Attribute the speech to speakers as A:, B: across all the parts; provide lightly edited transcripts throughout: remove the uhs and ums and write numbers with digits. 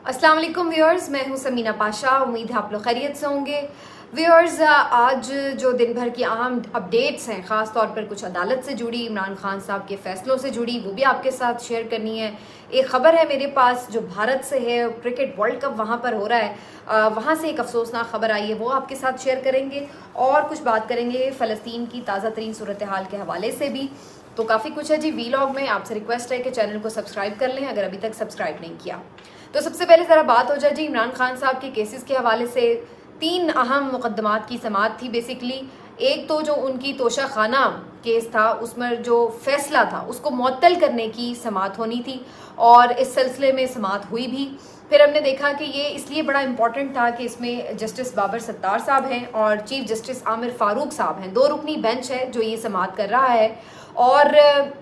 A: अस्सलाम वालेकुम व्यूअर्स, मैं हूं समीना पाशा। उम्मीद है आप लोग खैरियत से होंगे। व्यूअर्स, आज जो दिन भर की अहम अपडेट्स हैं, ख़ास तौर पर कुछ अदालत से जुड़ी, इमरान खान साहब के फैसलों से जुड़ी, वो भी आपके साथ शेयर करनी है। एक ख़बर है मेरे पास जो भारत से है, क्रिकेट वर्ल्ड कप वहाँ पर हो रहा है, वहाँ से एक अफसोसनाक खबर आई है, वो आपके साथ शेयर करेंगे। और कुछ बात करेंगे फ़लस्तीन की ताज़ा तरीन सूरत हाल के हवाले से भी। तो काफ़ी कुछ है जी वीलॉग में। आपसे रिक्वेस्ट है कि चैनल को सब्सक्राइब कर लें अगर अभी तक सब्सक्राइब नहीं किया। तो सबसे पहले ज़रा बात हो जाए जी इमरान खान साहब के केसेस के हवाले से। 3 अहम मुकदमात की समाअत थी बेसिकली। एक तो जो उनकी तोशा खाना केस था, उसमें जो फैसला था उसको मुअत्तल करने की समाअत होनी थी और इस सिलसिले में समाअत हुई भी। फिर हमने देखा कि ये इसलिए बड़ा इंपॉर्टेंट था कि इसमें जस्टिस बाबर सत्तार साहब हैं और चीफ जस्टिस आमिर फारूक साहब हैं। 2 रुकनी बेंच है जो ये समाअत कर रहा है। और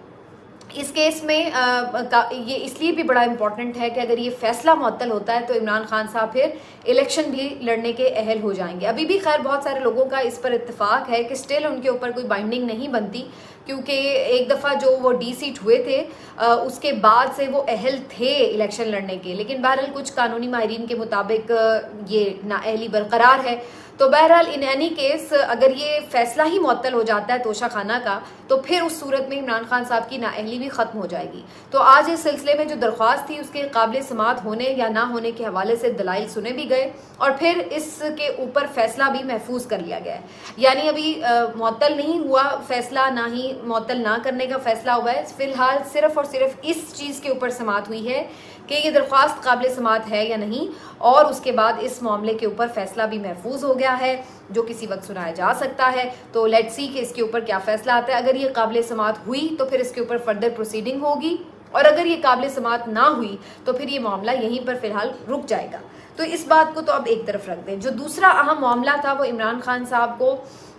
A: इस केस में ये इसलिए भी बड़ा इम्पॉर्टेंट है कि अगर ये फैसला मुअत्तल होता है तो इमरान खान साहब फिर इलेक्शन भी लड़ने के अहल हो जाएंगे। अभी भी खैर बहुत सारे लोगों का इस पर इत्तेफाक है कि स्टिल उनके ऊपर कोई बाइंडिंग नहीं बनती, क्योंकि एक दफ़ा जो वो डी सीट हुए थे उसके बाद से वो अहल थे इलेक्शन लड़ने के, लेकिन बहरहाल कुछ कानूनी माहिरीन के मुताबिक ये नाअहली बरकरार है। तो बहरहाल इन एनी केस अगर ये फैसला ही मुअत्तल हो जाता है तोशा खाना का, तो फिर उस सूरत में इमरान खान साहब की नाअहली भी ख़त्म हो जाएगी। तो आज इस सिलसिले में जो दरख्वास्त थी उसके काबिल समाअत होने या ना होने के हवाले से दलाइल सुने भी गए और फिर इसके ऊपर फैसला भी महफूज कर लिया गया है। यानी अभी मुअत्तल नहीं हुआ फैसला, ना ही मुअत्तल ना करने का फैसला हुआ है। फिलहाल सिर्फ और सिर्फ इस चीज़ के ऊपर समाअत हुई है कि ये दरख्वास्त काबिल समाअत है या नहीं, और उसके बाद इस मामले के ऊपर फैसला भी महफूज हो गया है जो किसी वक्त सुनाया जा सकता है। तो लेट्स सी कि इसके ऊपर क्या फैसला आता है। अगर ये काबिल समाअत हुई तो फिर इसके ऊपर फर्दर प्रोसीडिंग होगी, और अगर ये काबिल समाअत ना हुई तो फिर ये मामला यहीं पर फिलहाल रुक जाएगा। तो इस बात को तो अब एक तरफ रख दें। जो दूसरा अहम मामला था वो इमरान खान साहब को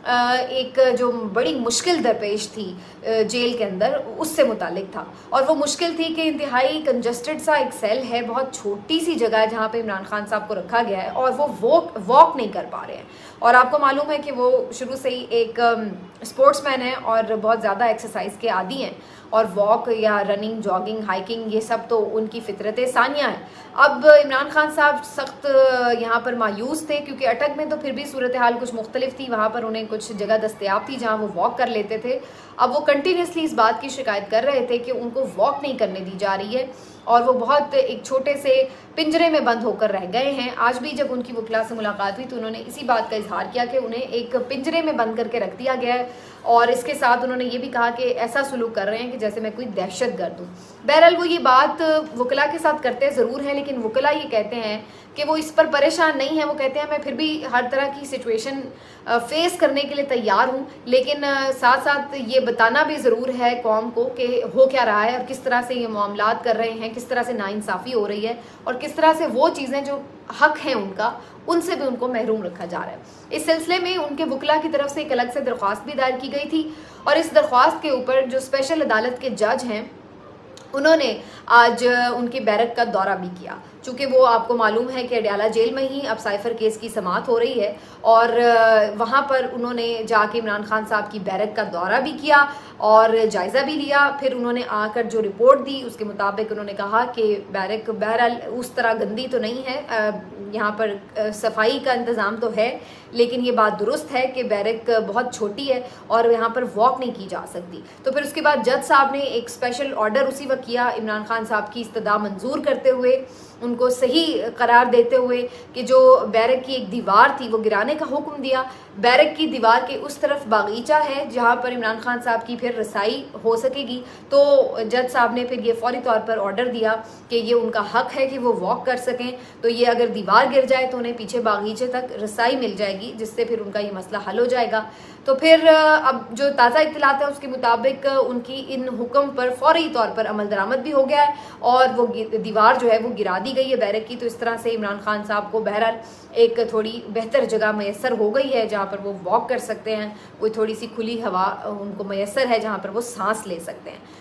A: एक जो बड़ी मुश्किल दरपेश थी जेल के अंदर, उससे मुतालिक था। और वो मुश्किल थी कि इंतहाई कंजस्टेड सा एक सेल है, बहुत छोटी सी जगह है जहाँ पे इमरान खान साहब को रखा गया है, और वो वॉक नहीं कर पा रहे हैं। और आपको मालूम है कि वो शुरू से ही एक स्पोर्ट्समैन है और बहुत ज़्यादा एक्सरसाइज के आदी हैं, और वॉक या रनिंग, जॉगिंग, हाइकिंग, ये सब तो उनकी फितरत सानिया है। अब इमरान खान साहब सख्त यहाँ पर मायूस थे, क्योंकि अटक में तो फिर भी सूरत हाल कुछ मुख्तलिफ थी, वहाँ पर उन्हें कुछ जगह दस्तयाब थी जहाँ वो वॉक कर लेते थे। अब वो कंटिन्यूसली इस बात की शिकायत कर रहे थे कि उनको वॉक नहीं करने दी जा रही है, और वो बहुत एक छोटे से पिंजरे में बंद होकर रह गए हैं। आज भी जब उनकी वकीला से मुलाकात हुई तो उन्होंने इसी बात का इजहार किया कि उन्हें एक पिंजरे में बंद करके रख दिया गया है, और इसके साथ उन्होंने ये भी कहा कि ऐसा सलूक कर रहे हैं कि जैसे मैं कोई दहशतगर्द हूँ। बहरहाल वो ये बात वकीला के साथ करते ज़रूर हैं, लेकिन वकीला ये कहते हैं कि वो इस पर परेशान नहीं है। वो कहते हैं मैं फिर भी हर तरह की सिचुएशन फेस करने के लिए तैयार हूँ, लेकिन साथ साथ ये बताना भी ज़रूर है कौम को कि हो क्या रहा है और किस तरह से ये मामलात कर रहे हैं, किस तरह से नाइंसाफ़ी हो रही है, और किस तरह से वो चीज़ें जो हक हैं उनका, उनसे भी उनको महरूम रखा जा रहा है। इस सिलसिले में उनके वकीला की तरफ से एक अलग से दरख्वास्त भी दायर की गई थी, और इस दरख्वास्त के ऊपर जो स्पेशल अदालत के जज हैं उन्होंने आज उनकी बैरक का दौरा भी किया। चूँकि वो आपको मालूम है कि अडयाला जेल में ही अब साइफर केस की समाअत हो रही है, और वहाँ पर उन्होंने जाके इमरान खान साहब की बैरक का दौरा भी किया और जायज़ा भी लिया। फिर उन्होंने आकर जो रिपोर्ट दी उसके मुताबिक उन्होंने कहा कि बैरक बहरहाल उस तरह गंदी तो नहीं है, यहाँ पर सफाई का इंतज़ाम तो है, लेकिन ये बात दुरुस्त है कि बैरक बहुत छोटी है और यहाँ पर वॉक नहीं की जा सकती। तो फिर उसके बाद जज साहब ने एक स्पेशल ऑर्डर उसी वक्त किया, इमरान खान साहब की इस्तदा मंजूर करते हुए, उनको सही करार देते हुए कि जो बैरक की एक दीवार थी वो गिराने का हुक्म दिया। बैरक की दीवार के उस तरफ बागीचा है जहाँ पर इमरान खान साहब की फिर रसाई हो सकेगी। तो जज साहब ने फिर ये फौरी तौर पर ऑर्डर दिया कि ये उनका हक है कि वो वॉक कर सकें, तो ये अगर दीवार गिर जाए तो उन्हें पीछे बागीचे तक रसाई मिल जाएगी, जिससे फिर उनका ये मसला हल हो जाएगा। तो फिर अब जो ताज़ा इत्तलात है उसके मुताबिक उनकी इन हुक्म पर फौरी तौर पर अमल दरामद भी हो गया है, और वो दीवार जो है वो गिरा दी गई है बैरक की। तो इस तरह से इमरान खान साहब को बहरहाल एक थोड़ी बेहतर जगह मैसर हो गई है जहाँ पर वो वॉक कर सकते हैं, कोई थोड़ी सी खुली हवा उनको मैसर है जहाँ पर वो सांस ले सकते हैं।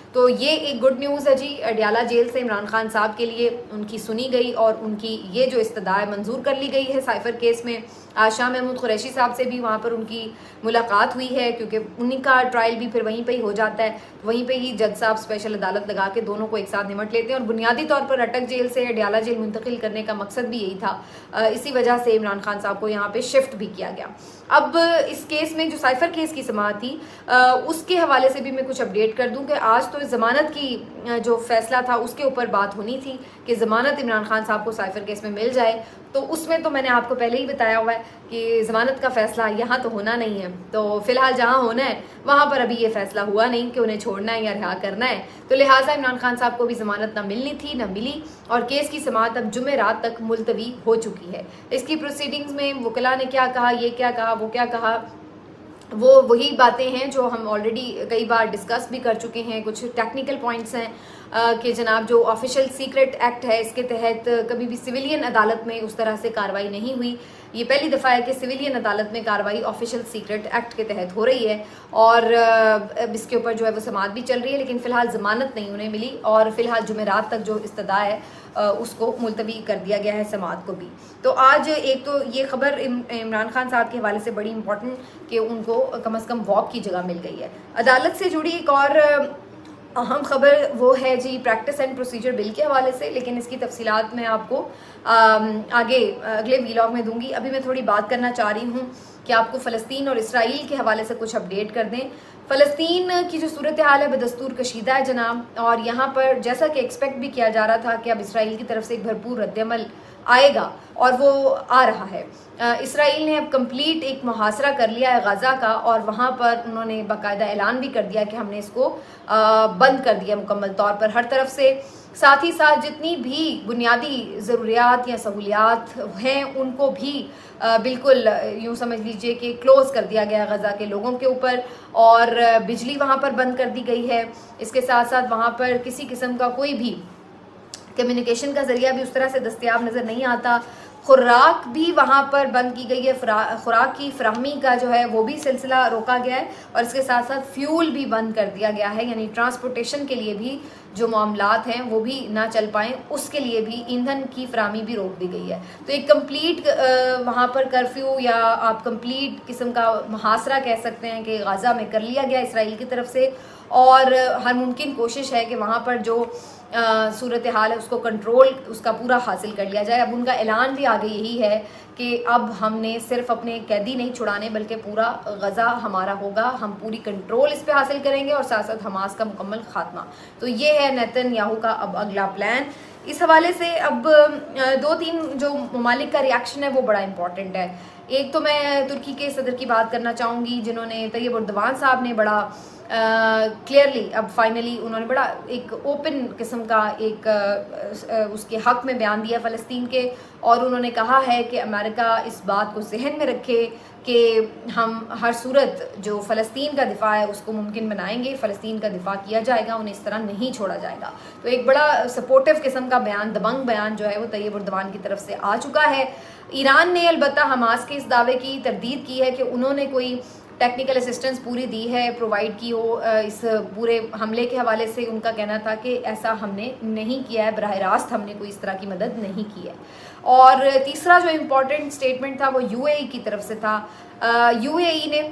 A: तो ये एक गुड न्यूज़ है जी। अडयाला जेल से इमरान खान साहब के लिए उनकी सुनी गई और उनकी ये जो इस्तदा मंजूर कर ली गई है साइफर केस में। आज शाह महमूद कुरैशी साहब से भी वहाँ पर उनकी मुलाकात हुई है, क्योंकि उन्हीं का ट्रायल भी फिर वहीं पे ही हो जाता है। वहीं पे ही जज साहब स्पेशल अदालत लगा के दोनों को एक साथ निमट लेते हैं और बुनियादी तौर पर अटक जेल से अडयाला जेल मुंतकिल करने का मकसद भी यही था। इसी वजह से इमरान खान साहब को यहाँ पे शिफ्ट भी किया गया। अब इस केस में जो साइफर केस की समाअत थी उसके हवाले से भी मैं कुछ अपडेट कर दूं कि आज तो ज़मानत की जो फैसला था उसके ऊपर बात होनी थी कि ज़मानत इमरान खान साहब को साइफर केस में मिल जाए। तो उसमें तो मैंने आपको पहले ही बताया हुआ है कि ज़मानत का फ़ैसला यहाँ तो होना नहीं है। तो फ़िलहाल जहाँ होना है वहाँ पर अभी ये फ़ैसला हुआ नहीं कि उन्हें छोड़ना है या रिहा करना है। तो लिहाजा इमरान खान साहब को भी ज़मानत ना मिलनी थी, ना मिली और केस की समाअत अब जुमे रात तक मुलतवी हो चुकी है। इसकी प्रोसीडिंग्स में वकला ने क्या कहा, ये क्या कहा, वो क्या कहा, वो वही बातें हैं जो हम ऑलरेडी कई बार डिस्कस भी कर चुके हैं। कुछ टेक्निकल पॉइंट्स हैं कि जनाब जो ऑफिशियल सीक्रेट एक्ट है इसके तहत कभी भी सिविलियन अदालत में उस तरह से कार्रवाई नहीं हुई। ये पहली दफ़ा है कि सिविलियन अदालत में कार्रवाई ऑफिशियल सीक्रेट एक्ट के तहत हो रही है और इसके ऊपर जो है वो समाअत भी चल रही है, लेकिन फ़िलहाल ज़मानत नहीं उन्हें मिली और फ़िलहाल जुमेरात तक जो इस्तदा है उसको मुलतवी कर दिया गया है समाअत को भी। तो आज एक तो ये खबर इमरान खान साहब के हवाले से बड़ी इंपॉर्टेंट कि उनको कम अज़ कम वॉक की जगह मिल गई है। अदालत से जुड़ी एक और अहम खबर वो है जी प्रैक्टिस एंड प्रोसीजर बिल के हवाले से, लेकिन इसकी तफसीलात मैं आपको आगे अगले वीलॉग में दूंगी। अभी मैं थोड़ी बात करना चाह रही हूँ कि आपको फ़लस्तीन और इसराइल के हवाले से कुछ अपडेट कर दें। फ़लस्तीन की जो सूरत हाल है बदस्तूर कशीदा है जनाब, और यहाँ पर जैसा कि एक्सपेक्ट भी किया जा रहा था कि अब इसराइल की तरफ से एक भरपूर रद्दअमल आएगा और वो आ रहा है। इसराइल ने अब कंप्लीट एक मुहासरा कर लिया है गज़ा का और वहाँ पर उन्होंने बाकायदा ऐलान भी कर दिया कि हमने इसको बंद कर दिया मुकम्मल तौर पर हर तरफ से। साथ ही साथ जितनी भी बुनियादी ज़रूरियात या सहूलियात हैं उनको भी बिल्कुल यूँ समझ लीजिए कि क्लोज़ कर दिया गया गज़ा के लोगों के ऊपर और बिजली वहाँ पर बंद कर दी गई है। इसके साथ साथ वहाँ पर किसी किस्म का कोई भी कम्युनिकेशन का ज़रिया भी उस तरह से दस्तयाब नज़र नहीं आता। खुराक भी वहाँ पर बंद की गई है, खुराक की फ्राहमी का जो है वो भी सिलसिला रोका गया है और इसके साथ साथ फ्यूल भी बंद कर दिया गया है, यानी ट्रांसपोर्टेशन के लिए भी जो मामलात हैं वो भी ना चल पाएँ उसके लिए भी ईंधन की फ्राहमी भी रोक दी गई है। तो एक कंप्लीट वहाँ पर कर्फ्यू या आप कंप्लीट किस्म का मुहासरा कह सकते हैं कि गज़ा में कर लिया गया इसराइल की तरफ से और हर मुमकिन कोशिश है कि वहाँ पर जो सूरत हाल है उसको कंट्रोल उसका पूरा हासिल कर लिया जाए। अब उनका ऐलान भी आगे यही है कि अब हमने सिर्फ अपने कैदी नहीं छुड़ाने बल्कि पूरा गज़ा हमारा होगा, हम पूरी कंट्रोल इस पे हासिल करेंगे और साथ साथ हमास का मुकम्मल खात्मा। तो ये है नेतन्याहू का अब अगला प्लान। इस हवाले से अब दो तीन जो ममालिक का रिएक्शन है वो बड़ा इंपॉर्टेंट है। एक तो मैं तुर्की के सदर की बात करना चाहूँगी जिन्होंने तैयब एर्दोगान साहब ने बड़ा क्लियरली अब फाइनली उन्होंने बड़ा एक ओपन किस्म का एक उसके हक़ में बयान दिया फ़लस्तीन के और उन्होंने कहा है कि अमेरिका इस बात को जहन में रखे कि हम हर सूरत जो फ़लस्तीन का दिफा है उसको मुमकिन बनाएंगे, फ़लस्तीन का दिफा किया जाएगा, उन्हें इस तरह नहीं छोड़ा जाएगा। तो एक बड़ा सपोर्टिव किस्म का बयान, दबंग बयान जो है वो तैयब एर्दोगान की तरफ से आ चुका है। ईरान ने अलबत्ता हमास के इस दावे की तरदीद की है कि उन्होंने कोई टेक्निकल असिस्टेंस पूरी दी है, प्रोवाइड की हो। इस पूरे हमले के हवाले से उनका कहना था कि ऐसा हमने नहीं किया है, बराह रास्त हमने कोई इस तरह की मदद नहीं की है। और तीसरा जो इम्पोर्टेंट स्टेटमेंट था वो यूएई की तरफ से था। यूएई ने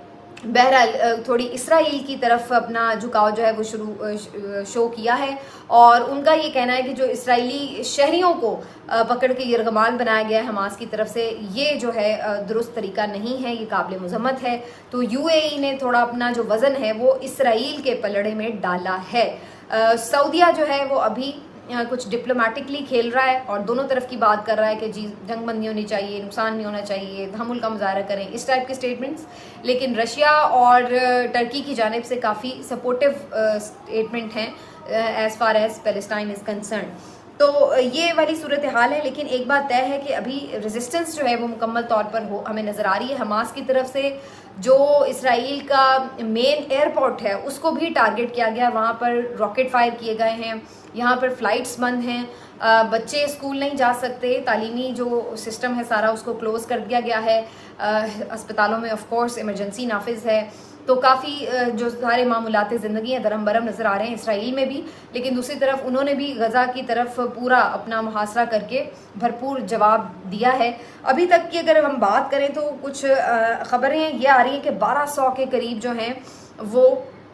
A: बहरहाल थोड़ी इसराइल की तरफ अपना झुकाव जो है वो शो किया है और उनका ये कहना है कि जो इसराइली शहरियों को पकड़ के यरगमाल बनाया गया है हमास की तरफ से, ये जो है दुरुस्त तरीका नहीं है, ये काबिल मज़म्मत है। तो यूएई ने थोड़ा अपना जो वज़न है वो इसराइल के पलड़े में डाला है। सऊदिया जो है वो अभी कुछ डिप्लोमेटिकली खेल रहा है और दोनों तरफ की बात कर रहा है कि जी जंगबंदी होनी चाहिए, नुकसान नहीं होना चाहिए, तहम्मुल का मुजाहरा करें, इस टाइप के स्टेटमेंट्स। लेकिन रशिया और टर्की की जानिब से काफ़ी सपोर्टिव स्टेटमेंट हैं as far as Palestine is concern. तो ये वाली सूरत हाल है। लेकिन एक बात तय है कि अभी रेजिस्टेंस जो है वो मुकम्मल तौर पर हमें नज़र आ रही है। हमास की तरफ से जो इसराइल का मेन एयरपोर्ट है उसको भी टारगेट किया गया, वहाँ पर रॉकेट फायर किए गए हैं, यहाँ पर फ़्लाइट्स बंद हैं, बच्चे स्कूल नहीं जा सकते, तालीमी जो सिस्टम है सारा उसको क्लोज़ कर दिया गया है, अस्पतालों में ऑफ कोर्स इमरजेंसी नाफिज है। तो काफ़ी जो सारे मामूलात ज़िंदगी हैं दरम बरम नज़र आ रहे हैं इसराइल में भी, लेकिन दूसरी तरफ उन्होंने भी गज़ा की तरफ पूरा अपना मुहासरा करके भरपूर जवाब दिया है। अभी तक की अगर हम बात करें तो कुछ ख़बरें ये आ रही हैं कि 1200 के करीब जो हैं वो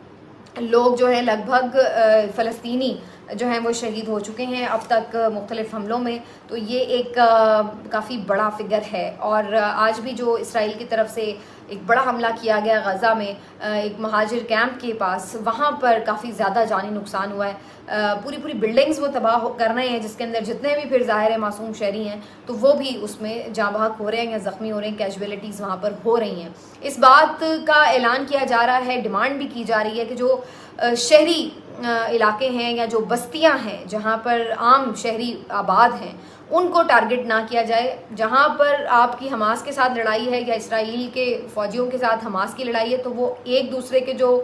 A: लोग जो हैं लगभग फ़लस्तीनी जो हैं वो शहीद हो चुके हैं अब तक मुख्तलिफ हमलों में। तो ये एक काफ़ी बड़ा फिगर है। और आज भी जो इसराइल की तरफ से एक बड़ा हमला किया गया गज़ा में एक महाजिर कैंप के पास, वहाँ पर काफ़ी ज़्यादा जानी नुकसान हुआ है। पूरी बिल्डिंग्स वो तबाह कर रहे हैं जिसके अंदर जितने भी फिर ज़ाहिर है मासूम शहरी हैं तो वो भी उसमें जाँ बहक हो रहे हैं या ज़ख्मी हो रहे हैं, कैजुअलिटीज़ वहाँ पर हो रही हैं। इस बात का ऐलान किया जा रहा है, डिमांड भी की जा रही है कि जो शहरी इलाके हैं या जो बस्तियां हैं जहां पर आम शहरी आबाद हैं उनको टारगेट ना किया जाए। जहां पर आपकी हमास के साथ लड़ाई है या इसराइल के फ़ौजियों के साथ हमास की लड़ाई है तो वो एक दूसरे के जो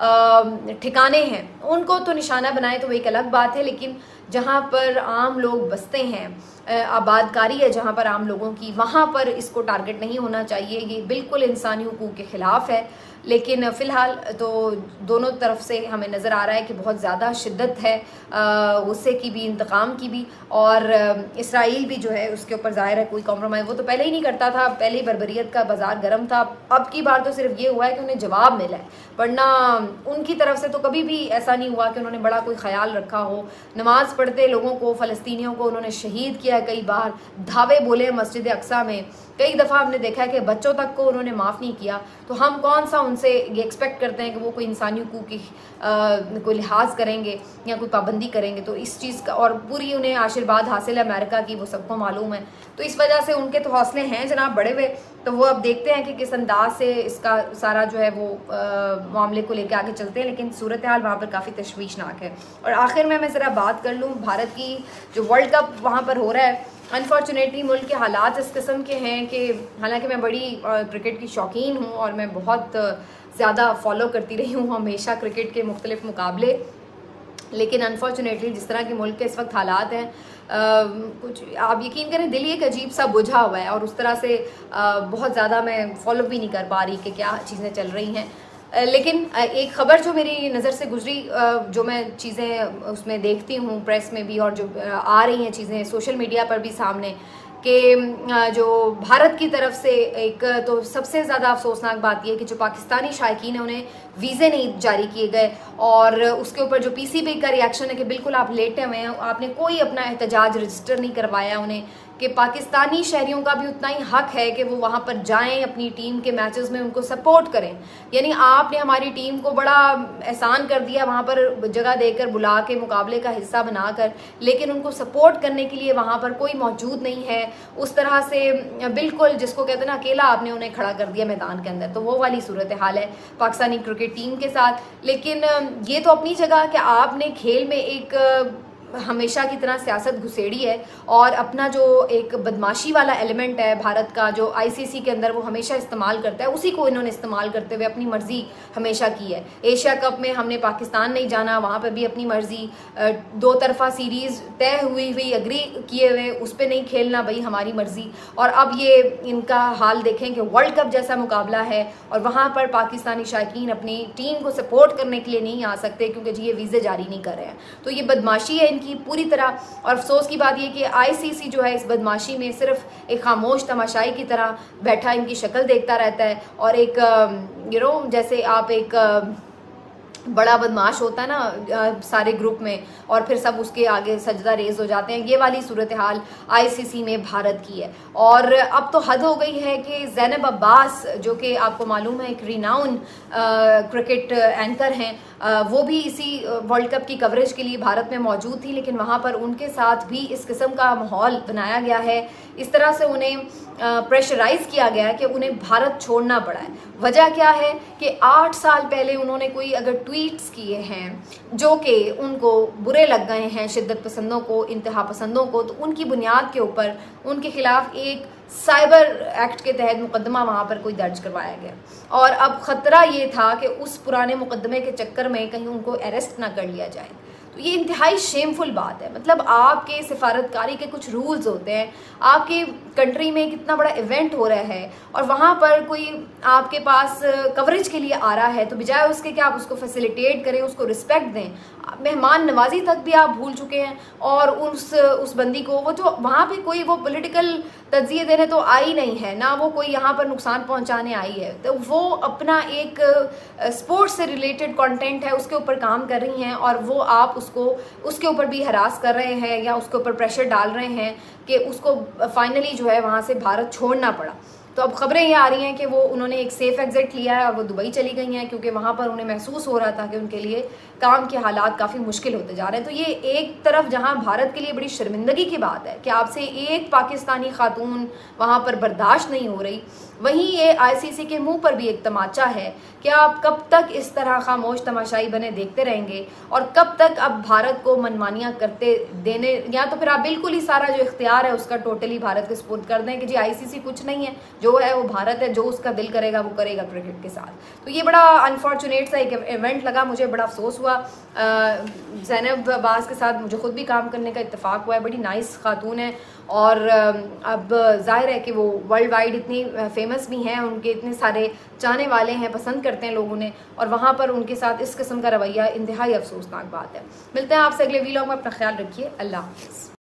A: ठिकाने हैं उनको तो निशाना बनाए तो वो एक अलग बात है, लेकिन जहां पर आम लोग बसते हैं, आबादकारी है जहां पर आम लोगों की, वहां पर इसको टारगेट नहीं होना चाहिए। ये बिल्कुल इंसानी हुकूक के ख़िलाफ़ है। लेकिन फ़िलहाल तो दोनों तरफ से हमें नज़र आ रहा है कि बहुत ज़्यादा शिद्दत है गुस्से की भी, इंतकाम की भी। और इसराइल भी जो है उसके ऊपर ज़ाहिर है कोई कॉम्प्रोमाइज़ वो तो पहले ही नहीं करता था, पहले ही बर्बरियत का बाज़ार गर्म था। अब की बार तो सिर्फ ये हुआ है कि उन्हें जवाब मिला है, वरना उनकी तरफ से तो कभी भी ऐसा नहीं हुआ कि उन्होंने बड़ा कोई ख्याल रखा हो। नमाज़ पढ़ते लोगों को, फ़लस्तीनियों को उन्होंने शहीद किया, कई बार धावे बोले मस्जिद अक्सा में, कई दफ़ा हमने देखा है कि बच्चों तक को उन्होंने माफ़ नहीं किया। तो हम कौन सा उनसे ये एक्सपेक्ट करते हैं कि वो कोई इंसानी हुकूक की कोई लिहाज करेंगे या कोई पाबंदी करेंगे। तो इस चीज़ का और पूरी उन्हें आशीर्वाद हासिल है अमेरिका की, वो सबको मालूम है। तो इस वजह से उनके तो हौसले हैं जनाब बड़े हुए। तो वो अब देखते हैं कि किस अंदाज से इसका सारा जो है वो मामले को लेकर आगे चलते हैं, लेकिन सूरत हाल वहाँ पर काफ़ी तशवीशनाक है। और आखिर में मैं ज़रा बात कर लूँ भारत की, जो वर्ल्ड कप वहाँ पर हो रहा है, अनफॉर्चुनेटली मुल्क के हालात इस किस्म के हैं कि हालांकि मैं बड़ी क्रिकेट की शौकीन हूँ और मैं बहुत ज़्यादा फॉलो करती रही हूँ हमेशा क्रिकेट के मुख्तलिफ मुकाबले, लेकिन अनफॉर्चुनेटली जिस तरह के मुल्क के इस वक्त हालात हैं कुछ आप यकीन करें दिल एक अजीब सा बुझा हुआ है। और उस तरह से बहुत ज़्यादा मैं फॉलो भी नहीं कर पा रही कि क्या चीज़ें चल रही हैं। लेकिन एक ख़बर जो मेरी नज़र से गुजरी, जो मैं चीज़ें उसमें देखती हूँ प्रेस में भी और जो आ रही हैं चीज़ें सोशल मीडिया पर भी सामने, कि जो भारत की तरफ से एक तो सबसे ज़्यादा अफसोसनाक बात यह है कि जो पाकिस्तानी शायकीन है उन्हें वीज़े नहीं जारी किए गए। और उसके ऊपर जो पीसीबी का रिएक्शन है कि बिल्कुल आप लेटे हुए हैं, आपने कोई अपना एहतजाज रजिस्टर नहीं करवाया उन्हें, कि पाकिस्तानी शहरियों का भी उतना ही हक है कि वो वहाँ पर जाएं, अपनी टीम के मैचेस में उनको सपोर्ट करें। यानी आपने हमारी टीम को बड़ा एहसान कर दिया वहाँ पर जगह देकर, बुला के मुकाबले का हिस्सा बनाकर, लेकिन उनको सपोर्ट करने के लिए वहाँ पर कोई मौजूद नहीं है। उस तरह से बिल्कुल जिसको कहते हैं ना अकेला आपने उन्हें खड़ा कर दिया मैदान के अंदर, तो वो वाली सूरत हाल है पाकिस्तानी क्रिकेट टीम के साथ। लेकिन ये तो अपनी जगह कि आपने खेल में एक हमेशा की तरह सियासत घुसेड़ी है और अपना जो एक बदमाशी वाला एलिमेंट है भारत का, जो आईसीसी के अंदर वो हमेशा इस्तेमाल करता है, उसी को इन्होंने इस्तेमाल करते हुए अपनी मर्जी हमेशा की है। एशिया कप में हमने पाकिस्तान नहीं जाना, वहाँ पर भी अपनी मर्जी, दो तरफा सीरीज़ तय हुई एग्री किए हुए, उस पर नहीं खेलना भाई हमारी मर्जी। और अब ये इनका हाल देखें कि वर्ल्ड कप जैसा मुकाबला है और वहाँ पर पाकिस्तानी शायकीन अपनी टीम को सपोर्ट करने के लिए नहीं आ सकते क्योंकि जी ये वीज़े जारी नहीं कर रहे हैं। तो ये बदमाशी है की पूरी तरह। और अफसोस की बात यह कि आईसीसी जो है इस बदमाशी में सिर्फ एक खामोश तमाशाई की तरह बैठा इनकी शक्ल देखता रहता है। और एक जैसे आप एक बड़ा बदमाश होता है ना सारे ग्रुप में, और फिर सब उसके आगे सजदा रेज हो जाते हैं, ये वाली सूरत हाल आईसीसी में भारत की है। और अब तो हद हो गई है कि ज़ैनब अब्बास जो कि आपको मालूम है एक रिनाउन क्रिकेट एंकर हैं, वो भी इसी वर्ल्ड कप की कवरेज के लिए भारत में मौजूद थी, लेकिन वहाँ पर उनके साथ भी इस किस्म का माहौल बनाया गया है, इस तरह से उन्हें प्रेशराइज किया गया है कि उन्हें भारत छोड़ना पड़ा है। वजह क्या है कि 8 साल पहले उन्होंने कोई अगर ट्वीट्स किए हैं जो कि उनको बुरे लग गए हैं शिद्दत पसंदों को, इंतहा पसंदों को, तो उनकी बुनियाद के ऊपर उनके खिलाफ एक साइबर एक्ट के तहत मुकदमा वहाँ पर कोई दर्ज करवाया गया। और अब ख़तरा ये था कि उस पुराने मुकदमे के चक्कर में कहीं उनको अरेस्ट ना कर लिया जाए। तो तो ये इंतहाई शेमफुल बात है। मतलब आपके सिफारतकारी के कुछ रूल्स होते हैं, आपके कंट्री में कितना बड़ा इवेंट हो रहा है और वहाँ पर कोई आपके पास कवरेज के लिए आ रहा है, तो बजाय उसके कि आप उसको फैसिलिटेट करें, उसको रिस्पेक्ट दें, मेहमान नवाजी तक भी आप भूल चुके हैं। और उस बंदी को, वो जो वहाँ पे कोई वो पॉलिटिकल तज्जिए देने तो आई नहीं है ना, वो कोई यहाँ पर नुकसान पहुँचाने आई है, तो वो अपना एक स्पोर्ट्स से रिलेटेड कंटेंट है उसके ऊपर काम कर रही हैं और वो आप उसके ऊपर भी हरास कर रहे हैं या उसके ऊपर प्रेशर डाल रहे हैं कि उसको फाइनली जो है वहाँ से भारत छोड़ना पड़ा। तो अब खबरें ये आ रही हैं कि उन्होंने एक सेफ एग्जिट लिया है और वो दुबई चली गई हैं, क्योंकि वहाँ पर उन्हें महसूस हो रहा था कि उनके लिए काम के हालात काफ़ी मुश्किल होते जा रहे हैं। तो ये एक तरफ जहाँ भारत के लिए बड़ी शर्मिंदगी की बात है कि आपसे एक पाकिस्तानी खातून वहाँ पर बर्दाश्त नहीं हो रही, वहीं ये ICC के मुंह पर भी एक तमाचा है कि आप कब तक इस तरह खामोश तमाशाई बने देखते रहेंगे और कब तक अब भारत को मनमानियाँ करते देने, या तो फिर आप बिल्कुल ही सारा जो इख्तियार है उसका टोटली भारत के सुपुर्द कर दें कि जी ICC कुछ नहीं है, जो है वो भारत है, जो उसका दिल करेगा वो करेगा क्रिकेट के साथ। तो ये बड़ा अनफॉर्चुनेट सा एक इवेंट लगा, मुझे बड़ा अफसोस हुआ। ज़ैनब अब्बास के साथ मुझे खुद भी काम करने का इत्तेफाक हुआ है, बड़ी नाइस खातून है और अब जाहिर है कि वो वर्ल्ड वाइड इतनी फेमस भी हैं, उनके इतने सारे चाहने वाले हैं, पसंद करते हैं लोगों ने, और वहाँ पर उनके साथ इस किस्म का रवैया इंतहाई अफसोसनाक बात है। मिलते हैं आपसे अगले वीलॉग में, अपना ख्याल रखिए, अल्लाह हाफ़िज़।